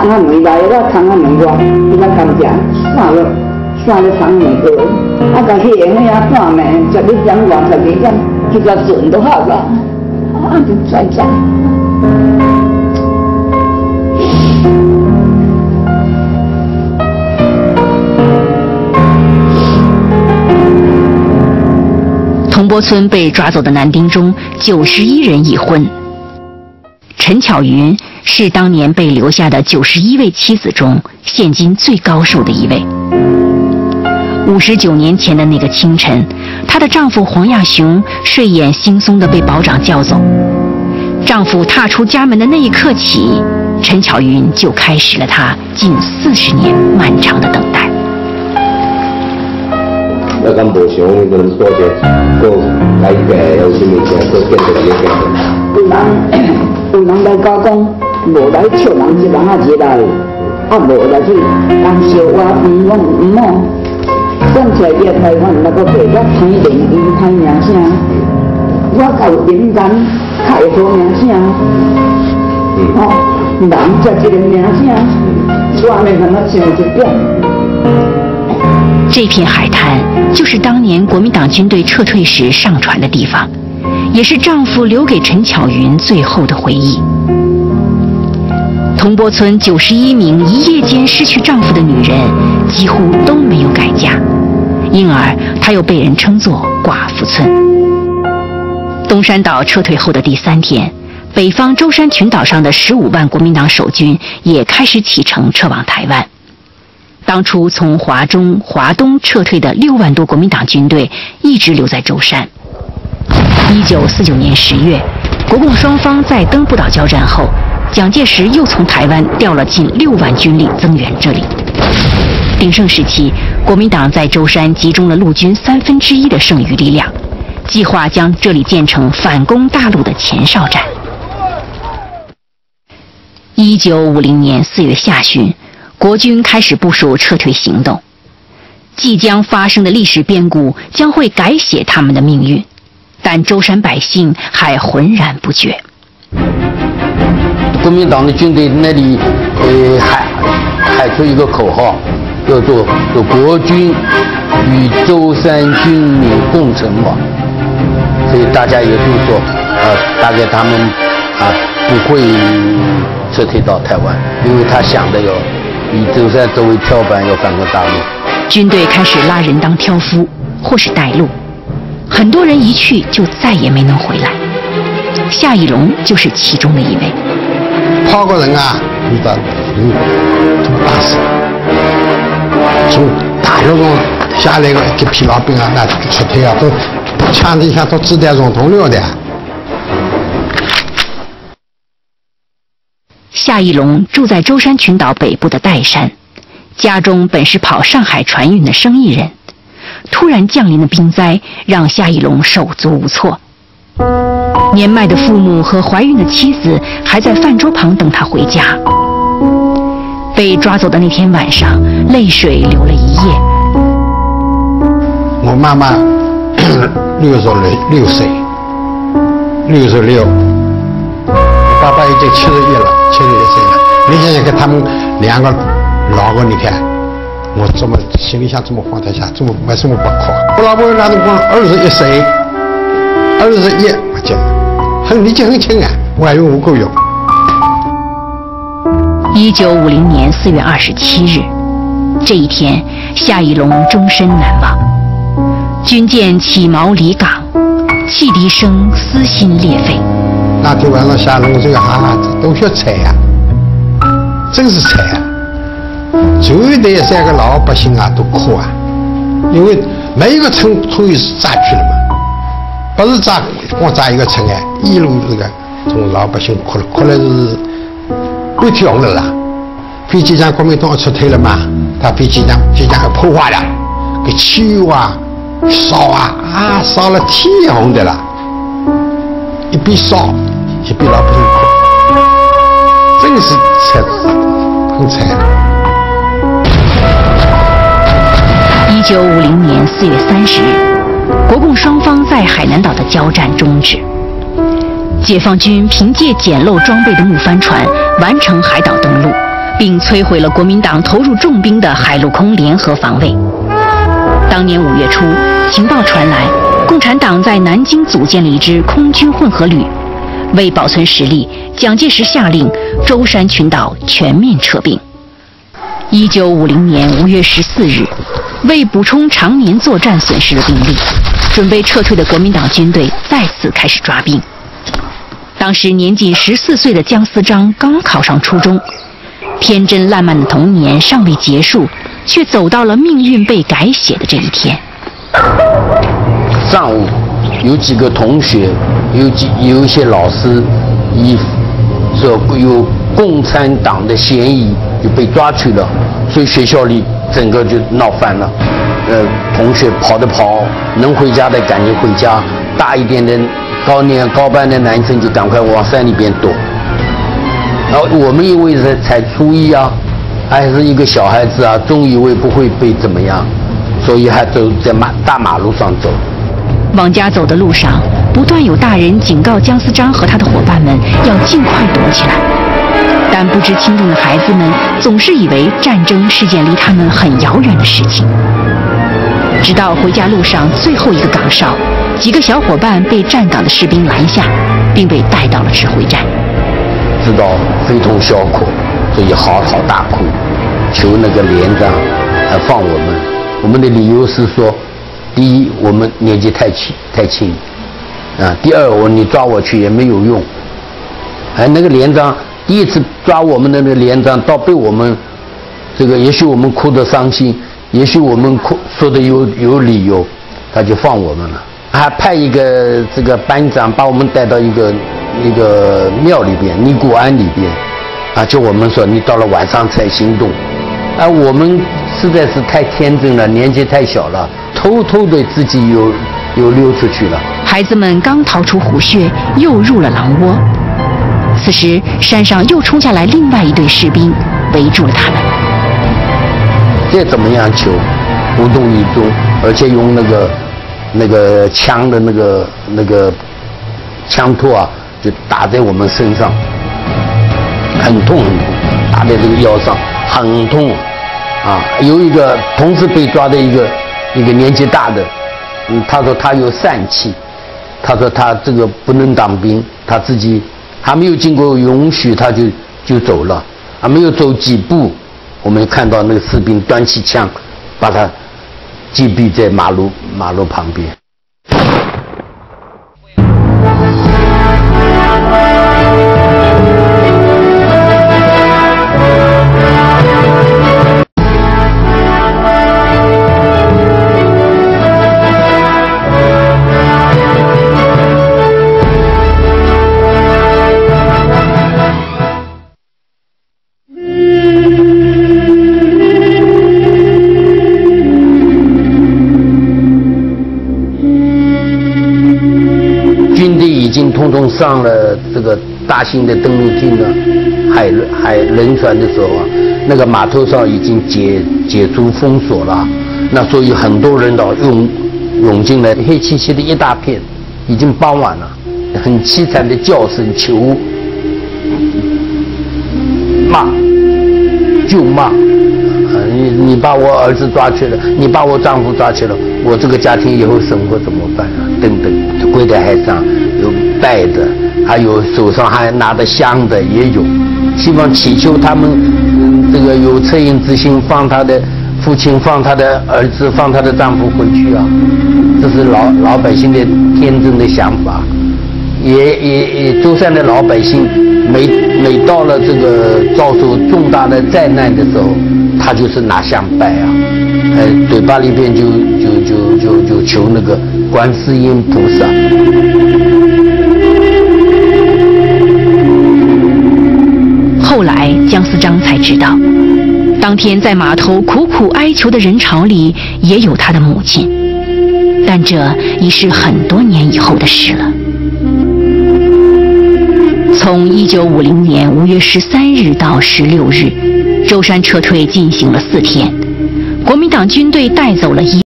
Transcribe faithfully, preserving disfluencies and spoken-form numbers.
汤啊糜来，我汤啊糜我，伊咱甘蔗散落，散落汤糜过，啊，甲去用遐半暝，十二点外十二点，去到船都好啦，啊就拽拽。 铜钵村被抓走的男丁中，九十一人已婚。陈巧云是当年被留下的九十一位妻子中，现今最高寿的一位。五十九年前的那个清晨，她的丈夫黄亚雄睡眼惺忪地被保长叫走。丈夫踏出家门的那一刻起，陈巧云就开始了她近四十年漫长的等待。 我敢无想迄阵多些，搁来个有啥物事，搁变成咧变。有人有人来讲讲，无来笑人一人啊一来，啊无来去人笑我唔讲唔好。讲起来也台湾那个白我歹脸伊歹名声，我靠灵感较会好名声。哦，人才一个名声，我没看到像一点。 这片海滩就是当年国民党军队撤退时上船的地方，也是丈夫留给陈巧云最后的回忆。铜钵村九十一名一夜间失去丈夫的女人几乎都没有改嫁，因而她又被人称作寡妇村。东山岛撤退后的第三天，北方舟山群岛上的十五万国民党守军也开始启程撤往台湾。当初从华中、华东撤退的六万多国民党军队一直留在舟山。一九四九年十月，国共双方在登步岛交战后，蒋介石又从台湾调了近六万军力增援这里。鼎盛时期，国民党在舟山集中了陆军三分之一的剩余力量，计划将这里建成反攻大陆的前哨站。一九五零年四月下旬，国军开始部署撤退行动，即将发生的历史变故将会改写他们的命运，但舟山百姓还浑然不觉。 国民党的军队那里，呃，喊喊出一个口号，叫做“国军与舟山军民共存亡”，所以大家也就说，呃，大概他们啊不会撤退到台湾，因为他想的要以舟山作为跳板，要反攻大陆。 军队开始拉人当挑夫或是带路，很多人一去就再也没能回来。夏以龙就是其中的一位。 跑个人啊，遇到嗯，从大事，从大陆中下来个一批老兵啊，那撤退啊，都枪底下都子弹中通了的。 夏一龙住在舟山群岛北部的岱山，家中本是跑上海船运的生意人，突然降临的兵灾让夏一龙手足无措。年迈的父母和怀孕的妻子还在泛舟旁等他回家。被抓走的那天晚上，泪水流了一夜。 我妈妈六十六六岁，六十六，我爸爸已经七十一了，七十一岁了。你想想看，他们两个老个，你看我怎么心里想怎么放得下，怎么为什么不哭？我老婆那时光二十一岁，二十一，我讲很年纪很轻啊，我还有五个月。 一九五零年四月二十七日，这一天，夏以龙终身难忘。军舰起锚离港，汽笛声撕心裂肺。 那天晚上下龙这个哈子都学踩呀、啊，真是踩啊！周围的三个老百姓啊都哭啊，因为每一个村村也是炸去了嘛，不是炸光炸一个村哎，一路这个从老百姓哭了，哭了是泪天红了啦。飞机场国民党要撤退了嘛，他飞机场即将要破坏了，给汽油啊烧啊啊烧了天红的了，一边烧一边老百姓哭，真是惨，很惨。 一九五零年四月三十日，国共双方在海南岛的交战终止。解放军凭借简陋装备的木帆船完成海岛登陆， 并摧毁了国民党投入重兵的海陆空联合防卫。当年五月初，情报传来，共产党在南京组建了一支空军混合旅。为保存实力，蒋介石下令舟山群岛全面撤兵。一九五零年五月十四日，为补充常年作战损失的兵力，准备撤退的国民党军队再次开始抓兵。当时年仅十四岁的姜思章刚考上初中，天真烂漫的童年尚未结束，却走到了命运被改写的这一天。 上午有几个同学，有几有一些老师，以说有共产党的嫌疑就被抓去了，所以学校里整个就闹翻了。呃，同学跑的跑，能回家的赶紧回家，大一点的高年高班的男生就赶快往山里边躲。然后我们以为是才初一啊，还是一个小孩子啊，总以为不会被怎么样，所以还走在马大马路上走。 往家走的路上，不断有大人警告姜思章和他的伙伴们要尽快躲起来，但不知轻重的孩子们总是以为战争是件离他们很遥远的事情。直到回家路上最后一个岗哨，几个小伙伴被站岗的士兵拦下，并被带到了指挥站。 知道非同小可，所以嚎啕大哭，求那个连长呃放我们。我们的理由是说，第一，我们年纪太轻太轻，啊，第二，我你抓我去也没有用。哎，那个连长第一次抓我们的那个连长，倒被我们这个，也许我们哭得伤心，也许我们哭说的有有理由，他就放我们了。还派一个这个班长把我们带到一个一个庙里边，尼姑庵里边，啊，就我们说你到了晚上才行动，啊，我们实在是太天真了，年纪太小了，偷偷的自己又又溜出去了。 孩子们刚逃出虎穴，又入了狼窝。此时山上又冲下来另外一队士兵，围住了他们。 再怎么样求，无动于衷，而且用那个那个枪的那个那个枪托啊，就打在我们身上，很痛很痛，打在这个腰上，很痛啊！有一个同时被抓的一个一个年纪大的，嗯，他说他有疝气，他说他这个不能当兵，他自己还没有经过允许，他就就走了，还没有走几步，我们看到那个士兵端起枪，把他击毙在马路马路旁边。已经通通上了这个大型的登陆艇了，海海轮船的时候啊，那个码头上已经解解除封锁了，那所以很多人都涌涌进来，黑漆漆的一大片，已经傍晚了，很凄惨的叫声，求骂就骂，你你把我儿子抓去了，你把我丈夫抓去了，我这个家庭以后生活怎么办啊？等等，跪在海上。有拜的，还有手上还拿的香的也有，希望祈求他们、嗯、这个有恻隐之心，放他的父亲，放他的儿子，放他的丈夫回去啊！这是老老百姓的天真的想法。也也也，舟山的老百姓每每到了这个遭受重大的灾难的时候，他就是拿香拜啊，呃，嘴巴里边就就就就就求那个观世音菩萨。 后来姜思章才知道，当天在码头苦苦哀求的人潮里也有他的母亲，但这已是很多年以后的事了。从一九五零年五月十三日到十六日，舟山撤退进行了四天，国民党军队带走了一